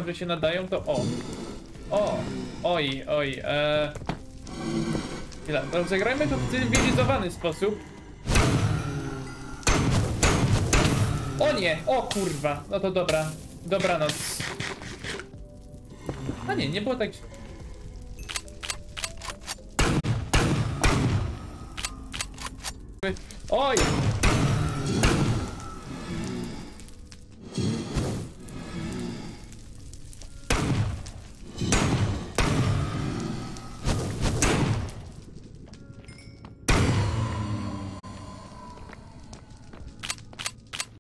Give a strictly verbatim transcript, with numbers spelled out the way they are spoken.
że się nadają, to o. O. Oj, oj. Eee... Chwila, no zagrajmy to w cywilizowany sposób. O nie! O kurwa! No to dobra. Dobranoc. A nie, nie było tak... Oj!